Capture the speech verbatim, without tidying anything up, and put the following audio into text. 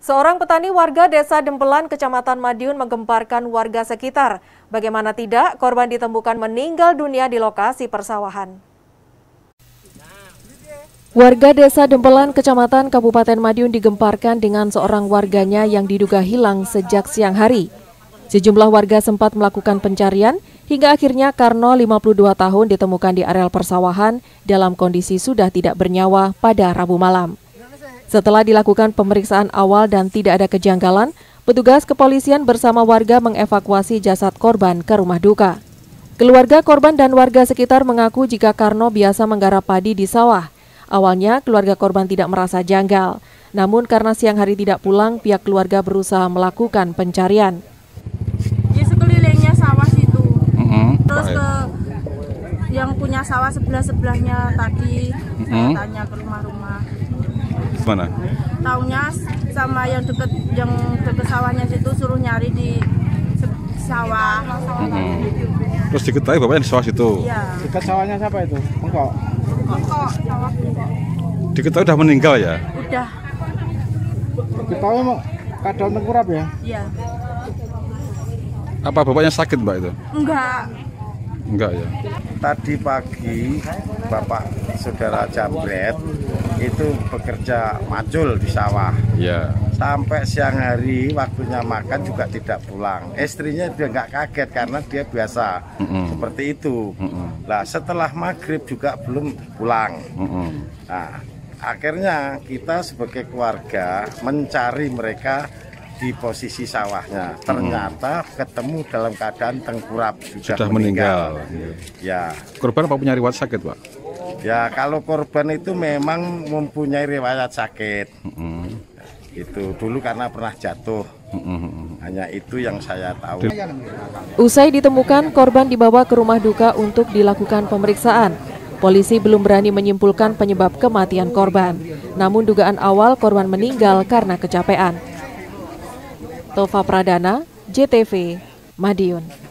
Seorang petani warga Desa Dempelan, Kecamatan Madiun menggemparkan warga sekitar. Bagaimana tidak, korban ditemukan meninggal dunia di lokasi persawahan. Warga Desa Dempelan, Kecamatan Kabupaten Madiun digemparkan dengan seorang warganya yang diduga hilang sejak siang hari. Sejumlah warga sempat melakukan pencarian hingga akhirnya Karno, lima puluh dua tahun, ditemukan di areal persawahan dalam kondisi sudah tidak bernyawa pada Rabu malam. Setelah dilakukan pemeriksaan awal dan tidak ada kejanggalan, petugas kepolisian bersama warga mengevakuasi jasad korban ke rumah duka. Keluarga korban dan warga sekitar mengaku jika Karno biasa menggarap padi di sawah. Awalnya keluarga korban tidak merasa janggal, namun karena siang hari tidak pulang, pihak keluarga berusaha melakukan pencarian. Di sekelilingnya sawah situ, mm-hmm. terus ke yang punya sawah sebelah-sebelahnya tadi, mm-hmm. saya tanya ke rumah-rumah. Mana? Taunya sama yang deket yang deket sawahnya situ suruh nyari di sawah. Mm-hmm. Terus diketahui bapaknya di sawah situ? Iya. Dekat sawahnya siapa itu? Engkau? Engkau sawah. Diketahui udah meninggal ya? Udah. Diketahui mau keadaan tengkurap ya? Iya. Apa bapaknya sakit mbak itu? Enggak. Enggak ya? Tadi pagi Bapak Saudara Jambret itu bekerja macul di sawah. Iya. Sampai siang hari waktunya makan juga tidak pulang. Istrinya dia nggak kaget karena dia biasa mm-hmm. seperti itu. Mm-hmm. Nah setelah maghrib juga belum pulang. Mm-hmm. Nah akhirnya kita sebagai keluarga mencari mereka di posisi sawahnya. Ternyata hmm. ketemu dalam keadaan tengkurap, sudah, sudah meninggal. meninggal. Ya. Korban apa punya riwayat sakit, Pak? Ya, kalau korban itu memang mempunyai riwayat sakit. Hmm. Itu dulu karena pernah jatuh. Hmm. Hanya itu yang saya tahu. Usai ditemukan, korban dibawa ke rumah duka untuk dilakukan pemeriksaan. Polisi belum berani menyimpulkan penyebab kematian korban. Namun dugaan awal korban meninggal karena kecapean. Tova Pradana, J T V, Madiun.